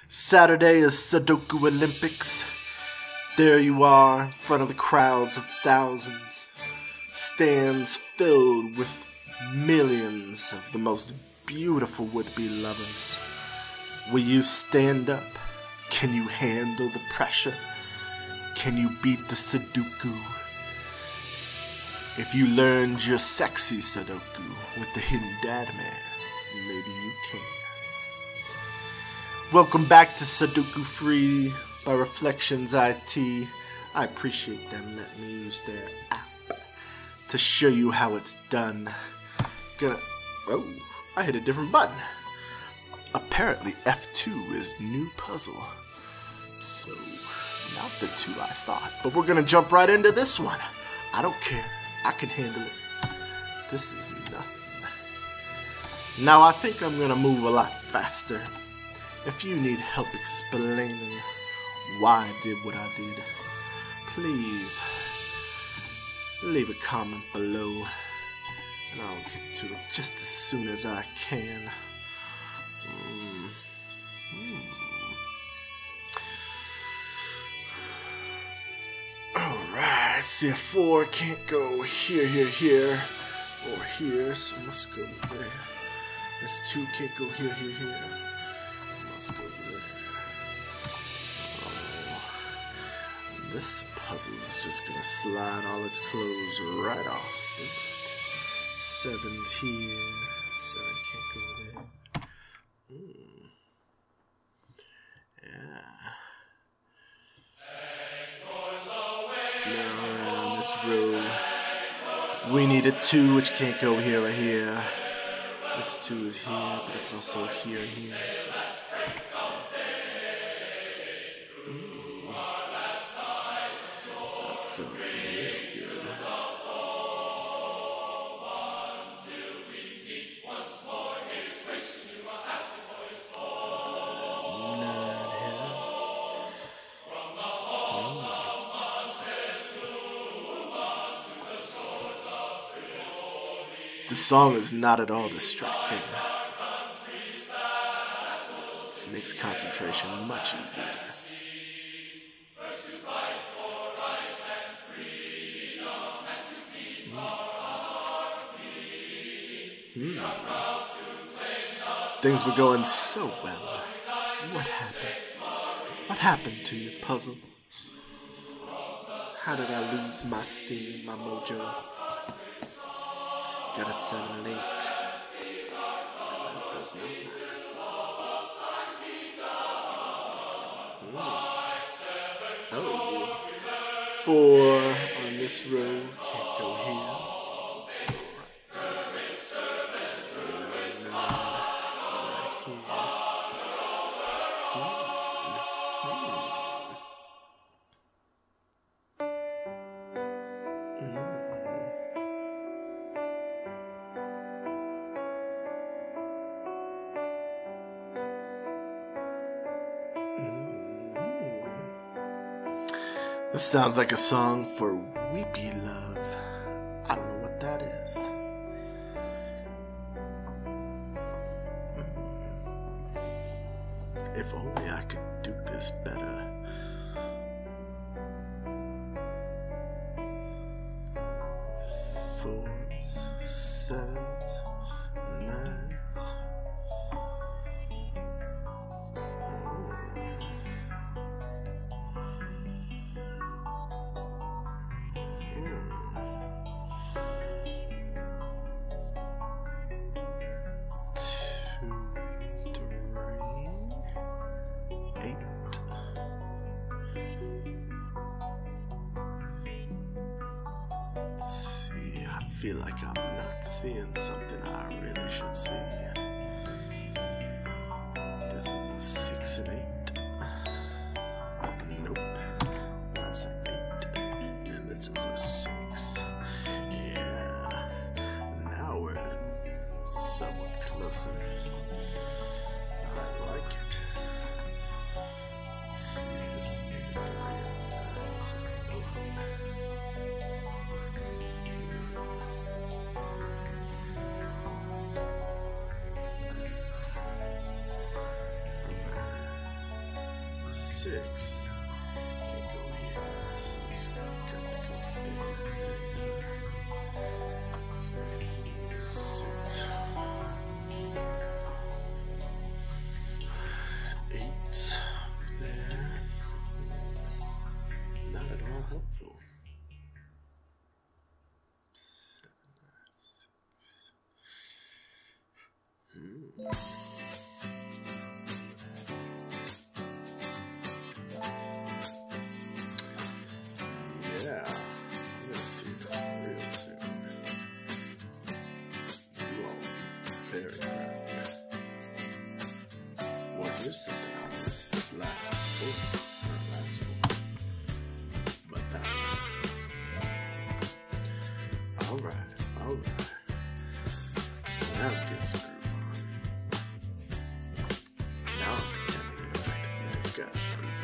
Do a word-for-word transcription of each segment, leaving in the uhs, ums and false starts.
Saturday is Sudoku Olympics. There you are in front of the crowds of thousands. Stands filled with millions of the most beautiful would-be lovers. Will you stand up? Can you handle the pressure? Can you beat the Sudoku? If you learned your sexy Sudoku with the Hidden Dadman, maybe you can. Welcome back to Sudoku Free by Reflections I T. I appreciate them letting me use their app to show you how it's done. Gonna, oh, I hit a different button. Apparently F two is new puzzle. So, not the two I thought. But we're gonna jump right into this one. I don't care. I can handle it. This is nothing. Now I think I'm gonna move a lot faster. If you need help explaining why I did what I did, please leave a comment below and I'll get to it just as soon as I can. Mm. Mm. Alright, see if four can't go here, here, here, or here, so must go there. This two can't go here, here, here. Must go there. Oh, this puzzle is just gonna slide all its clothes right off, isn't it? Seven's here. Seven can't go there. Mm. Yeah. Now around this row, we need a two, which can't go here or here. This two is here, but it's also here and here, so it's kind of... Ooh. That felt really good. Not here. The song is not at all distracting. It makes concentration much easier. Hmm. Things were going so well. What happened? What happened to your puzzle? How did I lose my steam, my mojo? Got a seven and eight. That does not matter. Oh. Four on this row. Can't go here. This sounds like a song for weepy love. I don't know what that is. Mm. If only I could do this better. Fours, sevens, nines. I feel like I'm not seeing something I really should see. This is a six and eight. Nope. That's an eight. And this is a six. Yeah. Now we're somewhat closer. I like it. Let's see this. six. Can't go here. So it's got to go there. So six. Eight. There. Not at all helpful. Seven, nine, six. Hmm. Yeah, I'm gonna see this real soon. You all very proud. Well, here's something on this. This last four. Not last four. But that one. Alright, alright. Now I'm getting some groove on. Now I'm pretending that effectively I've got some groove on.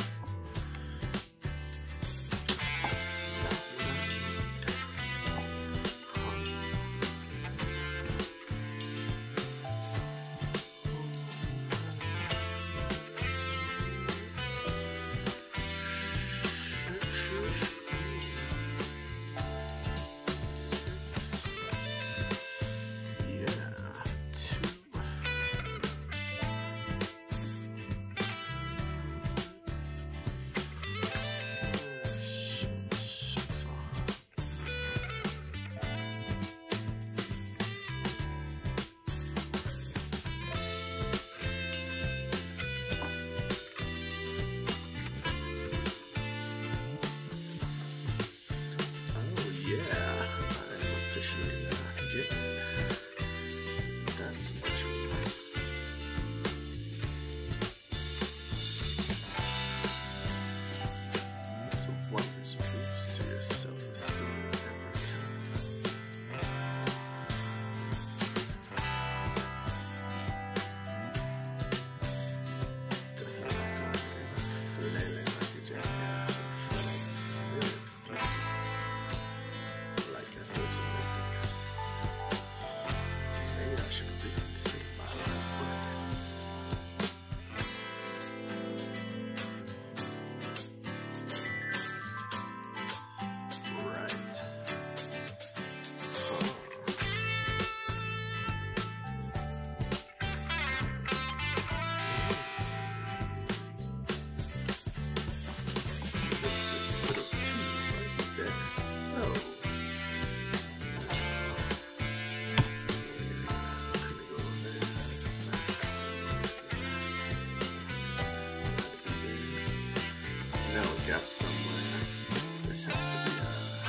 Somewhere. This has to be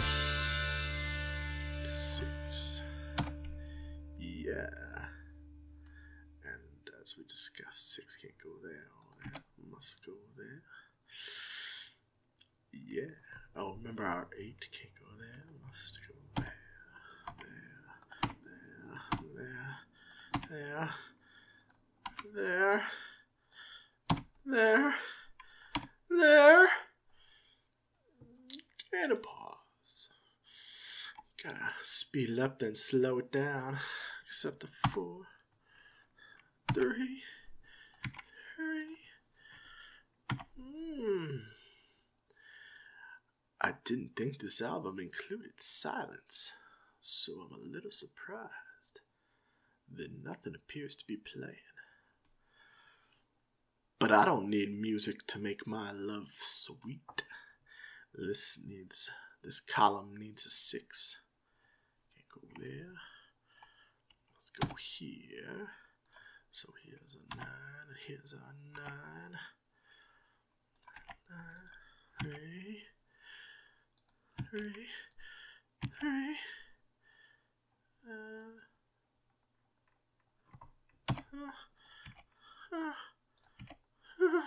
a six. Yeah. And as we discussed, six can't go there. All that must go there. Yeah. Oh, remember our eight can't go there. Must go there. There. There. There. There. There. There. And a pause. Gotta speed it up then slow it down. Except the four, three, three. Hmm. I didn't think this album included silence, so I'm a little surprised that nothing appears to be playing. But I don't need music to make my love sweet. This needs, this column needs a six. Can't go there. Let's go here. So here's a nine, and here's our nine. Nine, three, three, three. Uh, uh, uh, uh.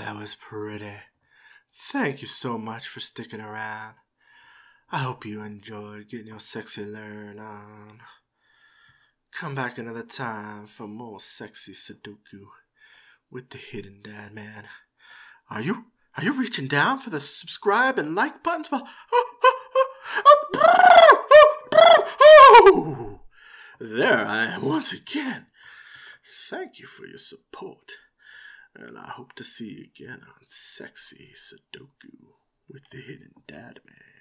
that was pretty. Thank you so much for sticking around. I hope you enjoyed getting your sexy learn on. Come back another time for more Sexy Sudoku with the Hidden Dadman. Are you? Are you reaching down for the subscribe and like buttons? Well, oh, oh, oh, oh, there I am once again. Thank you for your support, and I hope to see you again on Sexy Sudoku with the Hidden Dadman.